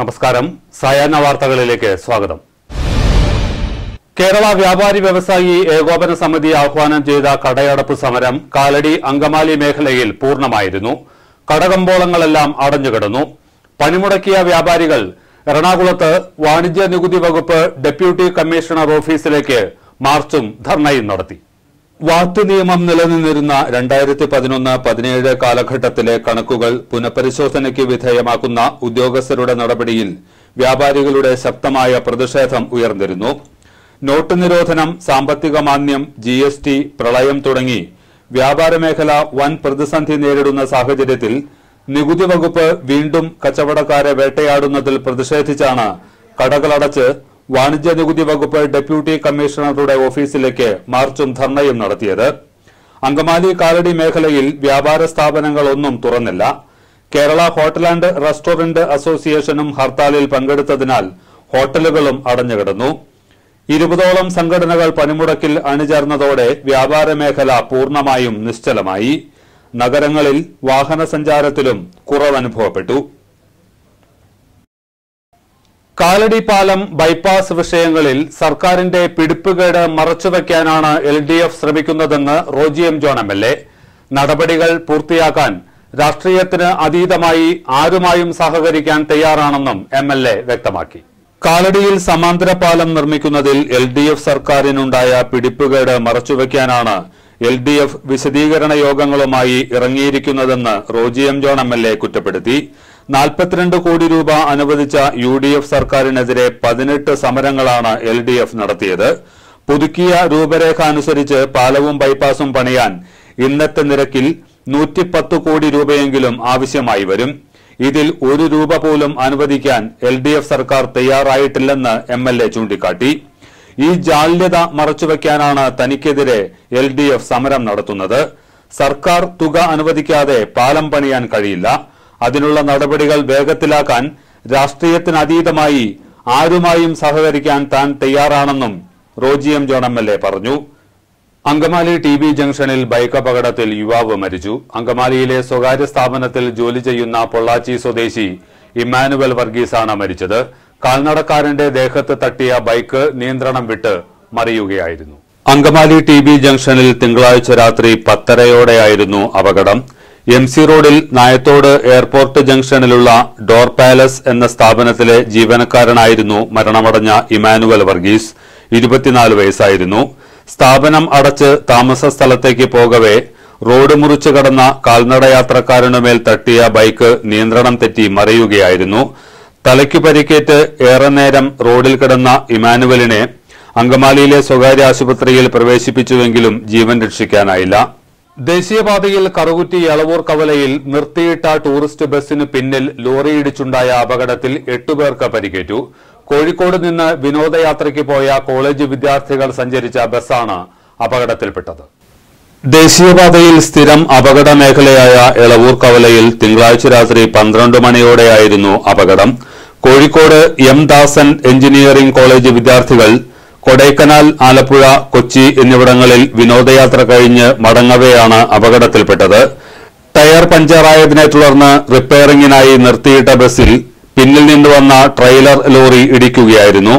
നമസ്കാരം. സായാഹ്ന വാർത്തകളിലേക്ക് സ്വാഗതം. കേരള വ്യാപാരി വ്യവസായി ഏകോപന സമിതി ആഹ്വാനം ചെയ്ത കടയടപ്പ് സമരം കാലടി അങ്കമാലി മേഖലയിൽ പൂർണ്ണമായിരുന്നു. കടകമ്പോളങ്ങളെല്ലാം അടഞ്ഞുകിടന്നു. പണിമുടക്കിയ വ്യാപാരികൾ എറണാകുളത്ത് വാണിജ്യ നികുതി വകുപ്പ് ഡെപ്യൂട്ടി കമ്മീഷണർ ഓഫീസിലേക്ക് മാർച്ചും ധർണയും നടത്തി. വാറ്റ് നിയമം നിലനിന്നിരുന്ന 2011-17 കാലഘട്ടത്തിലെ കണക്കുകൾ പുനഃപരിശോധനയ്ക്ക് വിധേയമാക്കുന്ന ഉദ്യോഗസ്ഥരുടെ നടപടിയിൽ വ്യാപാരികളുടെ ശക്തമായ പ്രതിഷേധം ഉയർന്നിരുന്നു. നോട്ട് നിരോധനം, സാമ്പത്തിക മാന്ദ്യം, GST, പ്രളയം തുടങ്ങി വ്യാപാര മേഖല വൻ പ്രതിസന്ധി നേരിടുന്ന സാഹചര്യത്തിൽ നികുതി വകുപ്പ് വീണ്ടും കച്ചവടക്കാരെ വേട്ടയാടുന്നതിൽ പ്രതിഷേധിച്ചാണ് കടകളടച്ച് വാണിജ്യ നികുതി വകുപ്പ് ഡെപ്യൂട്ടി കമ്മീഷണറുടെ ഓഫീസിലേക്ക് മാർച്ചും ധർണയും നടത്തിയത്. അങ്കമാലി കാലടി മേഖലയിൽ വ്യാപാര സ്ഥാപനങ്ങളൊന്നും തുറന്നില്ല. കേരള ഹോട്ടൽ ആൻഡ് റെസ്റ്റോറന്റ് അസോസിയേഷനും ഹർത്താലിൽ പങ്കെടുത്തതിനാൽ ഹോട്ടലുകളും അടഞ്ഞുകിടന്നു. 20ഓളം സംഘടനകൾ പണിമുടക്കിൽ അണിചേർന്നതോടെ വ്യാപാര മേഖല പൂർണ്ണമായും നിശ്ചലമായി. നഗരങ്ങളിൽ വാഹന സഞ്ചാരത്തിലും കുറവനുഭവപ്പെട്ടു. കാലടി പാലം ബൈപ്പാസ് വിഷയങ്ങളിൽ സർക്കാരിന്റെ പിടിപ്പുകേട് മറച്ചുവെക്കാനാണ് LDF ശ്രമിക്കുന്നതെന്ന് റോജി എം ജോൺ MLA. നടപടികൾ പൂർത്തിയാക്കാൻ രാഷ്ട്രീയത്തിന് അതീതമായി ആരുമായും സഹകരിക്കാൻ തയ്യാറാണെന്നും MLA വ്യക്തമാക്കി. കാലടിയിൽ സമാന്തര പാലം നിർമ്മിക്കുന്നതിൽ LDF സർക്കാരിനുണ്ടായ പിടിപ്പുകേട് മറച്ചുവെക്കാനാണ് LDF വിശദീകരണ യോഗങ്ങളുമായി ഇറങ്ങിയിരിക്കുന്നതെന്ന് റോജി എം ജോൺ MLA കുറ്റപ്പെടുത്തി. 42 കോടി രൂപ അനുവദിച്ച UDF സർക്കാരിനെതിരെ 18 സമരങ്ങളാണ് LDF നടത്തിയത്. പുതുക്കിയ രൂപരേഖ അനുസരിച്ച് പാലവും ബൈപ്പാസും പണിയാൻ ഇന്നത്തെ നിരക്കിൽ 110 കോടി രൂപയെങ്കിലും ആവശ്യമായി വരും. ഇതിൽ 1 രൂപ പോലും അനുവദിക്കാൻ LDF സർക്കാർ തയ്യാറായിട്ടില്ലെന്ന് MLA ചൂണ്ടിക്കാട്ടി. ഈ ജാള്യത മറച്ചുവെക്കാനാണ് തനിക്കെതിരെ LDF സമരം നടത്തുന്നത്. സർക്കാർ തുക അനുവദിക്കാതെ പാലം പണിയാൻ കഴിയില്ല. അതിനുള്ള നടപടികൾ വേഗത്തിലാക്കാൻ രാഷ്ട്രീയത്തിനതീതമായി ആരുമായും സഹകരിക്കാൻ താൻ തയ്യാറാണെന്നും റോജി എം ജോൺ MLA പറഞ്ഞു. അങ്കമാലി TB ജംഗ്ഷനിൽ ബൈക്ക് അപകടത്തിൽ യുവാവ് മരിച്ചു. അങ്കമാലിയിലെ സ്വകാര്യ സ്ഥാപനത്തിൽ ജോലി ചെയ്യുന്ന പൊള്ളാച്ചി സ്വദേശി ഇമ്മാനുവൽ വർഗീസാണ് മരിച്ചത്. കാൽനടക്കാരന്റെ ദേഹത്ത് തട്ടിയ ബൈക്ക് നിയന്ത്രണം വിട്ട് മറിയുകയായിരുന്നു. അങ്കമാലി TB ജംഗ്ഷനിൽ തിങ്കളാഴ്ച രാത്രി 10:30യോടെയായിരുന്നു അപകടം. MC റോഡിൽ നായത്തോട് എയർപോർട്ട് ജംഗ്ഷനിലുള്ള ഡോർ പാലസ് എന്ന സ്ഥാപനത്തിലെ ജീവനക്കാരനായിരുന്നു മരണമടഞ്ഞ ഇമ്മാനുവൽ വർഗീസ്. 24 വയസ്സായിരുന്നു. സ്ഥാപനം അടച്ച് താമസ സ്ഥലത്തേക്ക് പോകവെ റോഡ് മുറിച്ചു കടന്ന കാൽനടയാത്രക്കാരനുമേൽ തട്ടിയ ബൈക്ക് നിയന്ത്രണം തെറ്റി മറിയുകയായിരുന്നു. തലയ്ക്കു പരിക്കേറ്റ് ഏറെ നേരം റോഡിൽ കിടന്ന ഇമ്മാനുവലിനെ അങ്കമാലിയിലെ സ്വകാര്യ ആശുപത്രിയിൽ പ്രവേശിപ്പിച്ചുവെങ്കിലും ജീവൻ രക്ഷിക്കാനായില്ല. ദേശീയപാതയിൽ കറുകുറ്റി എളവൂർ കവലയിൽ നിർത്തിയിട്ട ടൂറിസ്റ്റ് ബസിന് പിന്നിൽ ലോറിയിടിച്ചുണ്ടായ അപകടത്തിൽ 8 പേർക്ക് പരിക്കേറ്റു. കോഴിക്കോട് നിന്ന് വിനോദയാത്രയ്ക്ക് പോയ കോളേജ് വിദ്യാർത്ഥികൾ സഞ്ചരിച്ച ബസ്സാണ് അപകടത്തിൽപ്പെട്ടത്. ദേശീയപാതയിൽ സ്ഥിരം അപകട മേഖലയായ എളവൂർ കവലയിൽ തിങ്കളാഴ്ച രാത്രി 12 മണിയോടെയായിരുന്നു അപകടം. Kozhikode M. Dasan engineering college വിദ്യാർത്ഥികൾ കൊടൈക്കനാൽ, ആലപ്പുഴ, കൊച്ചി എന്നിവിടങ്ങളിൽ വിനോദയാത്ര കഴിഞ്ഞ് മടങ്ങവെയാണ് അപകടത്തിൽപ്പെട്ടത്. ടയർ പഞ്ചറായതിനെ തുടർന്ന് റിപ്പയറിംഗിനായി നിർത്തിയിട്ട ബസ്സിൽ പിന്നിൽ നിന്ന് വന്ന ട്രെയിലർ ലോറി ഇടിക്കുകയായിരുന്നു.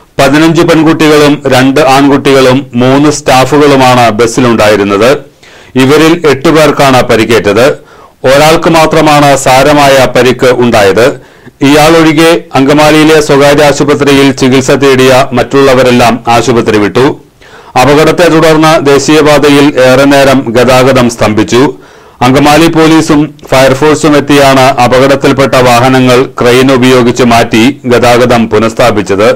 15 പെൺകുട്ടികളും 2 ആൺകുട്ടികളും 3 സ്റ്റാഫുകളുമാണ് ബസ്സിലുണ്ടായിരുന്നത്. ഇവരിൽ 8 പേർക്കാണ് പരിക്കേറ്റത്. ഒരാൾക്ക് മാത്രമാണ് സാരമായ പരിക്ക് ഉണ്ടായത്. ഇയാളൊഴികെ അങ്കമാലിയിലെ സ്വകാര്യ ആശുപത്രിയിൽ ചികിത്സ തേടിയ മറ്റുള്ളവരെല്ലാം ആശുപത്രി വിട്ടു. അപകടത്തെ തുടർന്ന് ദേശീയപാതയിൽ ഏറെ നേരം ഗതാഗതം സ്തംഭിച്ചു. അങ്കമാലി പോലീസും ഫയർഫോഴ്സും എത്തിയാണ് അപകടത്തിൽപ്പെട്ട വാഹനങ്ങൾ ക്രെയിൻ ഉപയോഗിച്ച് മാറ്റി ഗതാഗതം പുനഃസ്ഥാപിച്ചത്.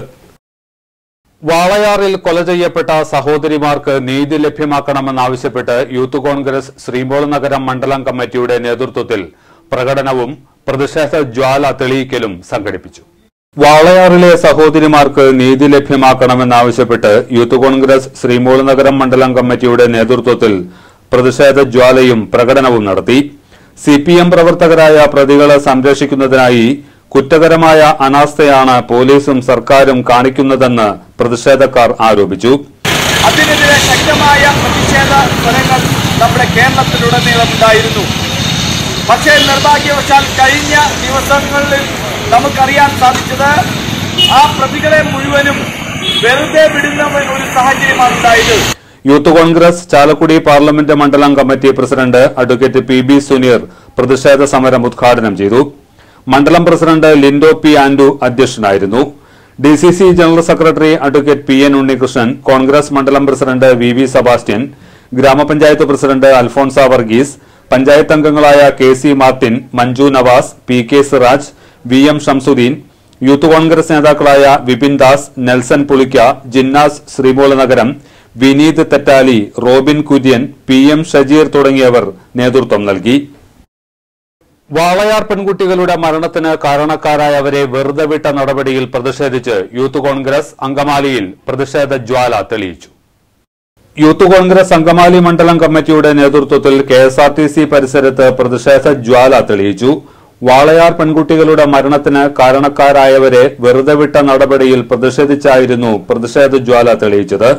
വാളയാറിൽ കൊല ചെയ്യപ്പെട്ട സഹോദരിമാർക്ക് നീതി ലഭ്യമാക്കണമെന്നാവശ്യപ്പെട്ട് യൂത്ത് കോൺഗ്രസ് ശ്രീമോൾ നഗരം മണ്ഡലം കമ്മിറ്റിയുടെ നേതൃത്വത്തിൽ പ്രകടനവും പ്രതിഷേധ ജ്വാല തെളിയിക്കലും സംഘടിപ്പിച്ചു. വാളയാറിലെ സഹോദരിമാർക്ക് നീതി ലഭ്യമാക്കണമെന്നാവശ്യപ്പെട്ട് യൂത്ത് കോൺഗ്രസ് ശ്രീമോൾ നഗരം മണ്ഡലം കമ്മിറ്റിയുടെ നേതൃത്വത്തിൽ പ്രതിഷേധ ജ്വാലയും പ്രകടനവും നടത്തി. CPM പ്രവർത്തകരായ പ്രതികളെ സംരക്ഷിക്കുന്നതിനായി കുറ്റകരമായ അനാസ്ഥയാണ് പോലീസും സർക്കാരും കാണിക്കുന്നതെന്ന് പ്രതിഷേധക്കാർ ആരോപിച്ചു. അതിനെതിരെ ശക്തമായ പ്രതിഷേധ സ്വരങ്ങൾ നമ്മുടെ കേരളത്തിലുടനീളം ഉണ്ടായിരുന്നു. പക്ഷേ നിർഭാഗ്യവശാൽ കഴിഞ്ഞ ദിവസങ്ങളിൽ നമുക്കറിയാൻ സാധിച്ചത് ആ പ്രതികളെ മുഴുവനും വെറുതെ വിടുന്ന ഒരു സാഹചര്യമാണ് ഉണ്ടായത്. യൂത്ത് കോൺഗ്രസ് ചാലക്കുടി പാർലമെന്റ് മണ്ഡലം committee president advocate PB Suneer പ്രതിഷേധ സമരം ഉദ്ഘാടനം ചെയ്തു. മണ്ഡലം പ്രസിഡന്റ് ലിൻഡോ P. ആൻഡു അധ്യക്ഷനായിരുന്നു. DCC general secretary advocate PN Unnikrishnan, Congress മണ്ഡലം പ്രസിഡന്റ് VV സെബാസ്റ്റ്യൻ, ഗ്രാമപഞ്ചായത്ത് പ്രസിഡന്റ് അൽഫോൺസ വർഗീസ്, പഞ്ചായത്ത് അംഗങ്ങളായ KC Martin, Manju Navas, PK Siraj, VM Shamsuddin, youth Congress നേതാക്കളായ വിപിൻ ദാസ്, നെൽസൺ പുളിക്ക, ജിന്നാസ് ശ്രീമൂലനഗരം, വിനീത് തെറ്റാലി, റോബിൻ കുര്യൻ, PM ഷജീർ തുടങ്ങിയവർ നേതൃത്വം നൽകി. വാളയാർ പെൺകുട്ടികളുടെ മരണത്തിന് കാരണക്കാരായവരെ വെറുതെ വിട്ട നടപടിയിൽ പ്രതിഷേധിച്ച് യൂത്ത് കോൺഗ്രസ് അങ്കമാലിയിൽ പ്രതിഷേധ ജ്വാല തെളിയിച്ചു. യൂത്ത് കോൺഗ്രസ് അങ്കമാലി മണ്ഡലം കമ്മിറ്റിയുടെ നേതൃത്വത്തിൽ KSRTC പരിസരത്ത് പ്രതിഷേധ ജ്വാല തെളിയിച്ചു. വാളയാർ പെൺകുട്ടികളുടെ മരണത്തിന് കാരണക്കാരായവരെ വെറുതെ വിട്ട നടപടിയിൽ പ്രതിഷേധിച്ചായിരുന്നു പ്രതിഷേധ ജ്വാല തെളിയിച്ചത്.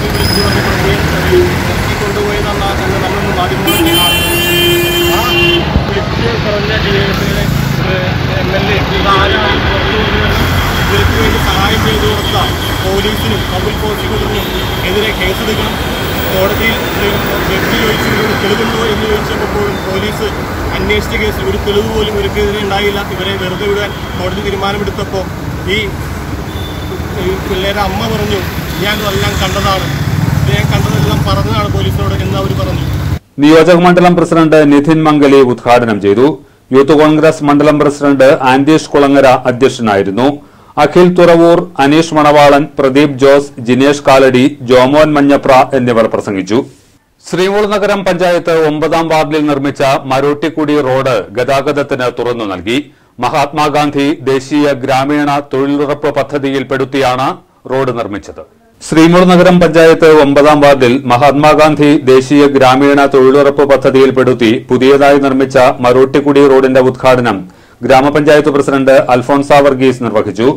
സഹായം ചെയ്തു കൊടുത്ത പോലീസിനും പബ്ലിക് പ്രോസിക്യൂട്ടറിനും എതിരെ കേസെടുക്കണം. കോടതിയിൽ ജഡ്ജി ചോദിച്ചിട്ട് തെളിവുണ്ടോ എന്ന് ചോദിച്ചപ്പോഴും പോലീസ് അന്വേഷിച്ച കേസിൽ ഒരു തെളിവ് പോലും ഇവർക്കെതിരെ ഉണ്ടായില്ല. ഇവരെ വെറുതെ വിടാൻ കോടതി തീരുമാനമെടുത്തപ്പോൾ ഈ പിള്ളേരുടെ അമ്മ പറഞ്ഞു, ഞാനെല്ലാം കണ്ടതാണ്, ഞാൻ കണ്ടതെല്ലാം പറഞ്ഞതാണ് പോലീസിനോട് എന്ന് അവർ പറഞ്ഞു. നിയോജക മണ്ഡലം പ്രസിഡന്റ് നിധിൻ മംഗലി ഉദ്ഘാടനം ചെയ്തു. യൂത്ത് കോൺഗ്രസ് മണ്ഡലം പ്രസിഡന്റ് ആൻഡീഷ് കുളങ്ങര അധ്യക്ഷനായിരുന്നു. അഖിൽ തുറവൂർ, അനീഷ് മണവാളൻ, പ്രദീപ് ജോസ്, ജിനേഷ് കാലടി, ജോമോൻ മഞ്ഞപ്ര എന്നിവർ പ്രസംഗിച്ചു. ശ്രീമൂലനഗരം പഞ്ചായത്ത് 9ാം വാർഡിൽ നിർമ്മിച്ച മരോട്ടിക്കുടി റോഡ് ഗതാഗതത്തിന് തുറന്നു നൽകി. മഹാത്മാഗാന്ധി ദേശീയ ഗ്രാമീണ തൊഴിലുറപ്പ് പദ്ധതിയിൽപ്പെടുത്തിയാണ് റോഡ് നിർമ്മിച്ചത്. ശ്രീമൂലനഗരം പഞ്ചായത്ത് 9ാം വാർഡിൽ മഹാത്മാഗാന്ധി ദേശീയ ഗ്രാമീണ തൊഴിലുറപ്പ് പദ്ധതിയിൽപ്പെടുത്തി പുതിയതായി നിർമ്മിച്ച മരോട്ടിക്കുടി റോഡിന്റെ ഉദ്ഘാടനം ഗ്രാമപഞ്ചായത്ത് പ്രസിഡന്റ് അൽഫോൺസ വർഗീസ് നിർവഹിച്ചു.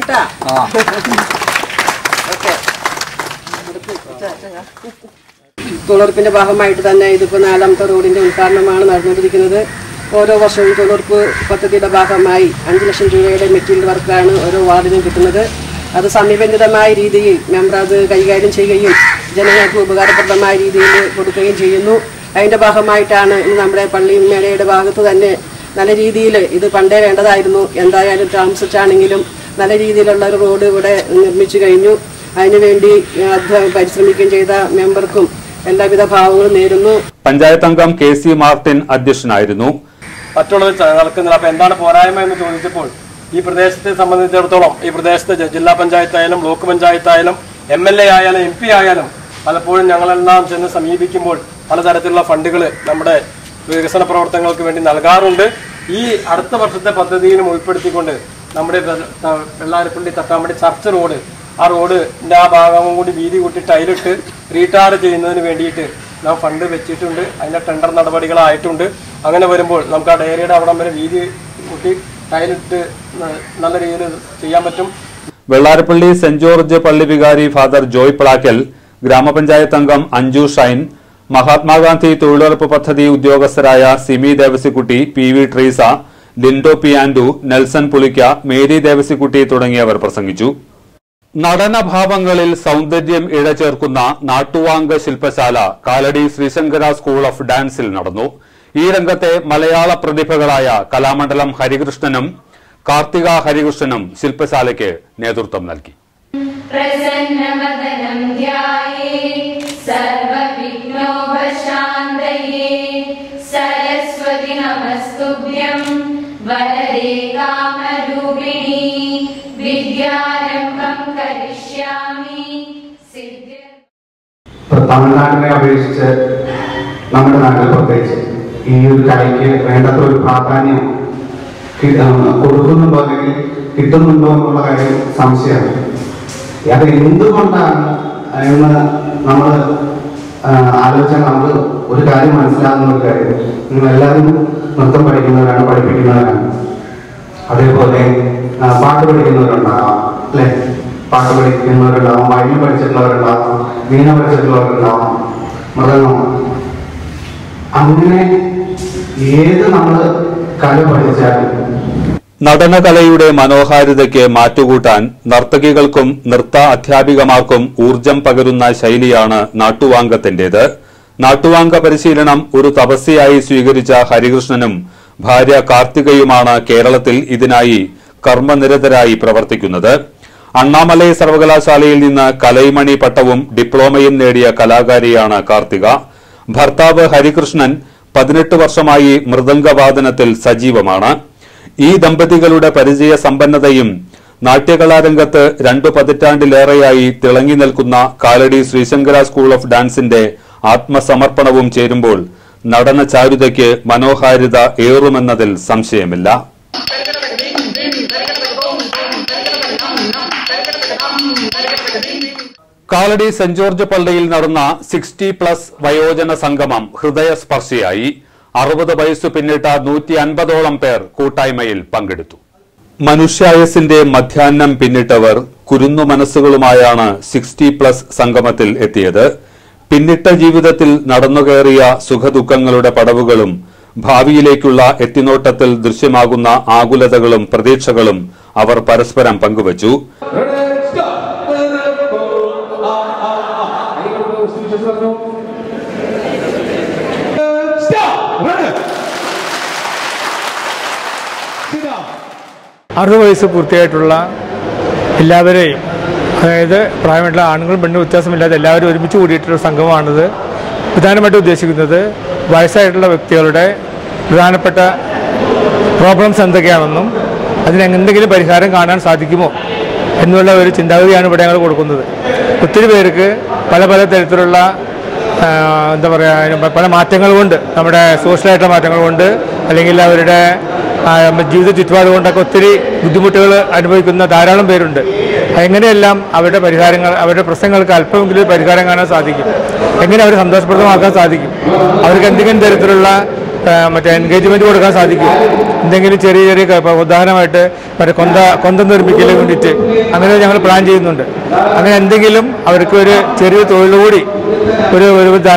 തൊഴിലുറപ്പിന്റെ ഭാഗമായിട്ട് തന്നെ ഇതിപ്പോൾ 4ാമത്തെ റോഡിന്റെ ഉദ്ഘാടനമാണ് നടന്നുകൊണ്ടിരിക്കുന്നത്. ഓരോ വർഷവും തൊഴിലുറപ്പ് പദ്ധതിയുടെ ഭാഗമായി 5 ലക്ഷം രൂപയുടെ മെറ്റീരിയൽ വർക്കാണ് ഓരോ വാർഡിനും കിട്ടുന്നത്. അത് സമയബന്ധിതമായ രീതിയിൽ മെമ്പർ അത് കൈകാര്യം ചെയ്യുകയും ജനങ്ങൾക്ക് ഉപകാരപ്രദമായ രീതിയിൽ കൊടുക്കുകയും ചെയ്യുന്നു. അതിന്റെ ഭാഗമായിട്ടാണ് ഇന്ന് നമ്മുടെ പള്ളിമേടയുടെ ഭാഗത്ത് തന്നെ നല്ല രീതിയിൽ ഇത് പണ്ടേ വേണ്ടതായിരുന്നു. എന്തായാലും താമസിച്ചാണെങ്കിലും നല്ല രീതിയിലുള്ള ഒരു റോഡ് ഇവിടെ നിർമ്മിച്ചു കഴിഞ്ഞു. അതിനുവേണ്ടി പരിശ്രമിക്കുകയും ചെയ്ത മെമ്പർക്കും എല്ലാവിധ ഭാവങ്ങളും നേരുന്നു. പഞ്ചായത്ത് അംഗം KC മാർട്ടിൻ അധ്യക്ഷനായിരുന്നു. മറ്റുള്ളത് നടക്കുന്നില്ല. അപ്പൊ എന്താണ് പോരായ്മ എന്ന് ചോദിച്ചപ്പോൾ ഈ പ്രദേശത്തെ സംബന്ധിച്ചിടത്തോളം ഈ പ്രദേശത്തെ ജില്ലാ പഞ്ചായത്തായാലും ബ്ലോക്ക് പഞ്ചായത്തായാലും MLA ആയാലും MP ആയാലും പലപ്പോഴും ഞങ്ങളെല്ലാം ചെന്ന് സമീപിക്കുമ്പോൾ പലതരത്തിലുള്ള ഫണ്ടുകൾ നമ്മുടെ വികസന പ്രവർത്തനങ്ങൾക്ക് വേണ്ടി നൽകാറുണ്ട്. ഈ അടുത്ത വർഷത്തെ പദ്ധതിയിലും ഉൾപ്പെടുത്തിക്കൊണ്ട് നമ്മുടെ വെള്ളാരപ്പള്ളി തട്ടാമ്പടി ചർച്ച് റോഡ്, ആ റോഡിൻ്റെ ആ ഭാഗവും കൂടി വീതി കൂട്ടി ടൈലിട്ട് റീടാർ ചെയ്യുന്നതിന് വേണ്ടിയിട്ട് നാം ഫണ്ട് വെച്ചിട്ടുണ്ട്. അതിൻ്റെ ടെൻഡർ നടപടികളായിട്ടുണ്ട്. അങ്ങനെ വരുമ്പോൾ നമുക്ക് ആ ഡയറിയുടെ അവിടം വരെ വീതി കൂട്ടി ടൈലിട്ട് നല്ല രീതിയിൽ ചെയ്യാൻ പറ്റും. വെള്ളാരപ്പള്ളി സെന്റ് ജോർജ് പള്ളി വികാരി ഫാദർ ജോയ് പ്ലാക്കൽ, ഗ്രാമപഞ്ചായത്ത് അംഗം അഞ്ജു ഷൈൻ, മഹാത്മാഗാന്ധി തൊഴിലുറപ്പ് പദ്ധതി ഉദ്യോഗസ്ഥരായ സിമി ദേവസിക്കുട്ടി, PV ട്രീസ, ലിൻഡോ P. ആൻഡു, നെൽസൺ പുളിക്ക, മേരി ദേവസിക്കുട്ടി തുടങ്ങിയവർ പ്രസംഗിച്ചു. നടനഭാവങ്ങളിൽ സൌന്ദര്യം ഇഴചേർക്കുന്ന നാട്ടുവാങ്ക ശില്പശാല കാലടി ശ്രീശങ്കര സ്കൂൾ ഓഫ് ഡാൻസിൽ നടന്നു. ഈ രംഗത്തെ മലയാള പ്രതിഭകളായ കലാമണ്ഡലം ഹരികൃഷ്ണനും കാർത്തിക ഹരികൃഷ്ണനും ശില്പശാലയ്ക്ക് നേതൃത്വം നൽകി. തമിഴ്നാട്ടിനെ അപേക്ഷിച്ച് നമ്മുടെ നാട്ടിൽ പ്രത്യേകിച്ച് ഈ ഒരു കലയ്ക്ക് വേണ്ടത്ര ഒരു പ്രാധാന്യം കൊടുക്കുന്നുണ്ടോ അല്ലെങ്കിൽ കിട്ടുന്നുണ്ടോ എന്നുള്ള കാര്യം സംശയമാണ്. അത് എന്തുകൊണ്ടാണ് എന്ന് നമ്മൾ ആലോചിച്ചാൽ നമുക്ക് ഒരു കാര്യം മനസ്സിലാകുന്ന ഒരു കാര്യം, നിങ്ങളെല്ലാവരും നൃത്തം പഠിക്കുന്നവരാണ്, പഠിപ്പിക്കുന്നവരാണ്, അതേപോലെ പാട്ട് പഠിക്കുന്നവരുണ്ടാകാം, അല്ലെ? പാട്ട് പഠിക്കുന്നവരുണ്ടാവും, വയലിൻ പഠിച്ചിട്ടുള്ളവരുണ്ടാവും, വീണ പഠിച്ചിട്ടുള്ളവരുണ്ടാവും, മൃദംഗം. അങ്ങനെ ഏത് നമ്മൾ കല പഠിച്ചാലും നടനകലയുടെ മനോഹാരിതയ്ക്ക് മാറ്റുകൂട്ടാൻ നർത്തകികൾക്കും നൃത്ത അധ്യാപികമാർക്കും ഊർജം പകരുന്ന ശൈലിയാണ് നാട്ടുവാങ്കത്തിന്റേത്. നാട്ടുവാങ്ക പരിശീലനം ഒരു തപസ്യയായി സ്വീകരിച്ച ഹരികൃഷ്ണനും ഭാര്യ കാർത്തികയുമാണ് കേരളത്തിൽ ഇതിനായി കർമ്മനിരതരായി പ്രവർത്തിക്കുന്നത്. അണ്ണാമലൈ സർവകലാശാലയിൽ നിന്ന് കലൈമണി പട്ടവും ഡിപ്ലോമയും നേടിയ കലാകാരിയാണ് കാർത്തിക. ഭർത്താവ് ഹരികൃഷ്ണൻ 18 വർഷമായി മൃദംഗവാദനത്തിൽ സജീവമാണ്. ഈ ദമ്പതികളുടെ പരിചയ സമ്പന്നതയും നാട്യകലാരംഗത്ത് 2 പതിറ്റാണ്ടിലേറെയായി തിളങ്ങി നിൽക്കുന്ന കാലടി ശ്രീശങ്കര സ്കൂൾ ഓഫ് ഡാൻസിന്റെ ആത്മസമർപ്പണവും ചേരുമ്പോൾ നടന ചാരുതയ്ക്ക് മനോഹാരിത ഏറുമെന്നതിൽ സംശയമില്ല. കാലടി സെന്റ് ജോർജ് പള്ളിയിൽ നടന്ന 60+ വയോജന സംഗമം ഹൃദയസ്പർശിയായി. 60 വയസ്സു പിന്നിട്ട 150ഓളം പേർ കൂട്ടായ്മയിൽ പങ്കെടുത്തു. മനുഷ്യായസിന്റെ മധ്യാഹ്നം പിന്നിട്ടവർ കുരുന്നു മനസ്സുകളുമായാണ് 60+ സംഗമത്തിൽ എത്തിയത്. പിന്നിട്ട ജീവിതത്തിൽ നടന്നുകയറിയ സുഖദുഃഖങ്ങളുടെ പടവുകളും ഭാവിയിലേക്കുള്ള എത്തിനോട്ടത്തിൽ ദൃശ്യമാകുന്ന ആകുലതകളും പ്രതീക്ഷകളും അവർ പരസ്പരം പങ്കുവച്ചു. അറുപത് വയസ്സ് പൂർത്തിയായിട്ടുള്ള എല്ലാവരെയും, അതായത് പ്രായമായിട്ടുള്ള ആണുങ്ങളും പെണ്ണും വ്യത്യാസമില്ലാതെ എല്ലാവരും ഒരുമിച്ച് കൂടിയിട്ടുള്ള സംഘമാണിത്. പ്രധാനമായിട്ടും ഉദ്ദേശിക്കുന്നത് വയസ്സായിട്ടുള്ള വ്യക്തികളുടെ പ്രധാനപ്പെട്ട പ്രോബ്ലംസ് എന്തൊക്കെയാണെന്നും അതിനെന്തെങ്കിലും പരിഹാരം കാണാൻ സാധിക്കുമോ എന്നുള്ള ഒരു ചിന്താഗതിയാണ് ഇവിടെ ഞങ്ങൾ കൊടുക്കുന്നത്. ഒത്തിരി പേർക്ക് പല തരത്തിലുള്ള എന്താ പറയുക, പല മാറ്റങ്ങൾ കൊണ്ട്, നമ്മുടെ സോഷ്യലായിട്ടുള്ള മാറ്റങ്ങൾ കൊണ്ട്, അല്ലെങ്കിൽ അവരുടെ ജീവിത ചുറ്റുപാട് കൊണ്ടൊക്കെ ഒത്തിരി ബുദ്ധിമുട്ടുകൾ അനുഭവിക്കുന്ന ധാരാളം പേരുണ്ട്. എങ്ങനെയെല്ലാം അവരുടെ പരിഹാരങ്ങൾ, അവരുടെ പ്രശ്നങ്ങൾക്ക് അല്പമെങ്കിലും പരിഹാരം കാണാൻ സാധിക്കും, എങ്ങനെ അവർ സന്തോഷപ്രദമാക്കാൻ സാധിക്കും, അവർക്ക് എന്തെങ്കിലും തരത്തിലുള്ള എൻഗേജ്മെന്റ് കൊടുക്കാൻ സാധിക്കും, എന്തെങ്കിലും ചെറിയ ഉദാഹരണമായിട്ട് കൊന്ത നിർമ്മിക്കലിന് വേണ്ടിയിട്ട് അങ്ങനെ ഞങ്ങൾ പ്ലാൻ ചെയ്യുന്നുണ്ട്. അങ്ങനെ എന്തെങ്കിലും അവർക്ക് ഒരു ചെറിയ തൊഴിലുകൂടി, ഒരു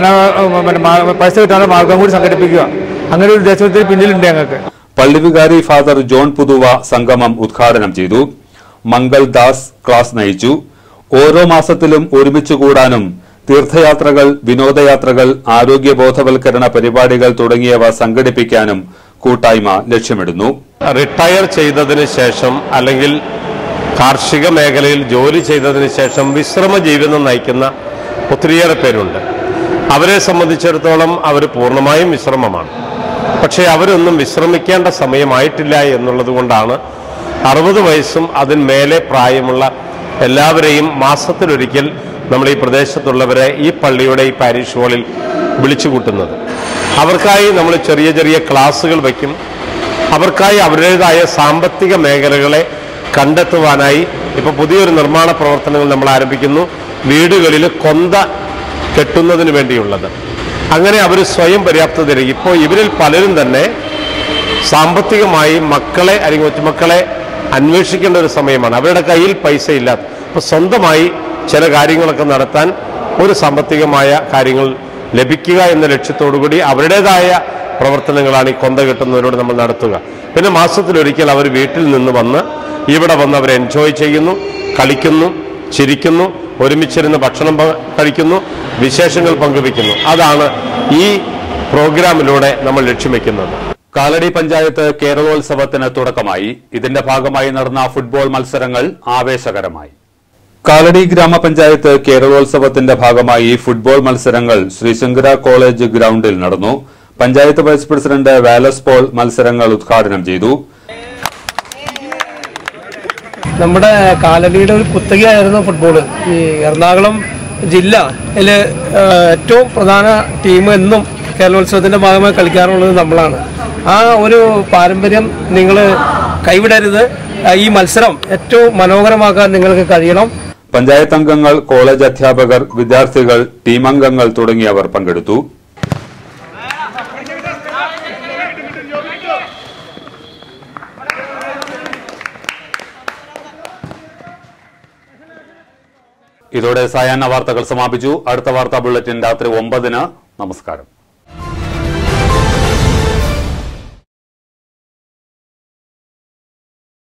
പൈസ കിട്ടാനുള്ള മാർഗം കൂടി സംഘടിപ്പിക്കുക, അങ്ങനെ ഒരു ഉദ്ദേശത്തിന് പിന്നിലുണ്ട് ഞങ്ങൾക്ക്. പള്ളി വികാരി ഫാദർ ജോൺ പുതുവ സംഗമം ഉദ്ഘാടനം ചെയ്തു. മംഗൾ ദാസ് ക്ലാസ് നയിച്ചു. ഓരോ മാസത്തിലും ഒരുമിച്ച് കൂടാനും തീർത്ഥയാത്രകൾ, വിനോദയാത്രകൾ, ആരോഗ്യ ബോധവൽക്കരണ പരിപാടികൾ തുടങ്ങിയവ സംഘടിപ്പിക്കാനും കൂട്ടായ്മ ലക്ഷ്യമിടുന്നു. റിട്ടയർ ചെയ്തതിന് ശേഷം അല്ലെങ്കിൽ കാർഷിക മേഖലയിൽ ജോലി ചെയ്തതിന് ശേഷം വിശ്രമ ജീവിതം നയിക്കുന്ന ഒത്തിരിയേറെ പേരുണ്ട്. അവരെ സംബന്ധിച്ചിടത്തോളം അവർ പൂർണ്ണമായും വിശ്രമമാണ്. പക്ഷേ അവരൊന്നും വിശ്രമിക്കേണ്ട സമയമായിട്ടില്ല എന്നുള്ളത് കൊണ്ടാണ് 60 വയസ്സും അതിന്മേലെ പ്രായമുള്ള എല്ലാവരെയും മാസത്തിലൊരിക്കൽ നമ്മൾ ഈ പ്രദേശത്തുള്ളവരെ ഈ പള്ളിയുടെ ഈ പാരിഷ് ഹാളിൽ വിളിച്ചു കൂട്ടുന്നത്. അവർക്കായി നമ്മൾ ചെറിയ ക്ലാസ്സുകൾ വയ്ക്കും. അവർക്കായി അവരുടേതായ സാമ്പത്തിക മേഖലകളെ കണ്ടെത്തുവാനായി ഇപ്പോൾ പുതിയൊരു നിർമ്മാണ പ്രവർത്തനങ്ങൾ നമ്മൾ ആരംഭിക്കുന്നു. വീടുകളിൽ കൊന്ത കെട്ടുന്നതിന് വേണ്ടിയുള്ളത്. അങ്ങനെ അവർ സ്വയം പര്യാപ്തതയിലേക്ക്. ഇപ്പോൾ ഇവരിൽ പലരും തന്നെ സാമ്പത്തികമായി മക്കളെ അല്ലെങ്കിൽ കൊച്ചുമക്കളെ അന്വേഷിക്കേണ്ട ഒരു സമയമാണ്. അവരുടെ കയ്യിൽ പൈസ ഇല്ലാത്ത, അപ്പോൾ സ്വന്തമായി ചില കാര്യങ്ങളൊക്കെ നടത്താൻ ഒരു സാമ്പത്തികമായ കാര്യങ്ങൾ ലഭിക്കുക എന്ന ലക്ഷ്യത്തോടുകൂടി അവരുടേതായ പ്രവർത്തനങ്ങളാണ് ഈ കൊന്ത കെട്ടുന്നവരോട് നമ്മൾ നടത്തുക. പിന്നെ മാസത്തിലൊരിക്കൽ അവർ വീട്ടിൽ നിന്ന് വന്ന് ഇവിടെ വന്ന് അവർ എൻജോയ് ചെയ്യുന്നു, കളിക്കുന്നു, ചിരിക്കുന്നു, ഒരുമിച്ചിരുന്ന് ഭക്ഷണം കഴിക്കുന്നു, വിശേഷങ്ങൾ പങ്കുവയ്ക്കുന്നു. അതാണ് ഈ പ്രോഗ്രാമിലൂടെ നമ്മൾ ലക്ഷ്യം വെക്കുന്നത്. കാലടി പഞ്ചായത്ത് കേരളോത്സവത്തിന് തുടക്കമായി. ഇതിന്റെ ഭാഗമായി നടന്ന ഫുട്ബോൾ മത്സരങ്ങൾ ആവേശകരമായി. കാലടി ഗ്രാമപഞ്ചായത്ത് കേരളോത്സവത്തിന്റെ ഭാഗമായി ഫുട്ബോൾ മത്സരങ്ങൾ ശ്രീശങ്കര കോളേജ് ഗ്രൌണ്ടിൽ നടന്നു. പഞ്ചായത്ത് വൈസ് പ്രസിഡന്റ് വാലസ് പോൾ മത്സരങ്ങൾ ഉദ്ഘാടനം ചെയ്തു. നമ്മുടെ കാലടിയുടെ ഒരു കുത്തകയായിരുന്നു ഫുട്ബോൾ. ഈ എറണാകുളം ജില്ലയിലെ ഏറ്റവും പ്രധാന ടീം എന്നും കേരളോത്സവത്തിന്റെ ഭാഗമായി കളിക്കാറുള്ളത് നമ്മളാണ്. ആ ഒരു പാരമ്പര്യം നിങ്ങൾ കൈവിടരുത്. ഈ മത്സരം ഏറ്റവും മനോഹരമാക്കാൻ നിങ്ങൾക്ക് കഴിയണം. പഞ്ചായത്ത് അംഗങ്ങൾ, കോളേജ് അധ്യാപകർ, വിദ്യാർത്ഥികൾ, ടീം അംഗങ്ങൾ തുടങ്ങിയവർ പങ്കെടുത്തു. ഇതോടെ സായാഹ്ന വാർത്തകൾ സമാപിച്ചു. അടുത്ത വാർത്താ ബുള്ളറ്റിൻ രാത്രി 9-ന്. നമസ്കാരം.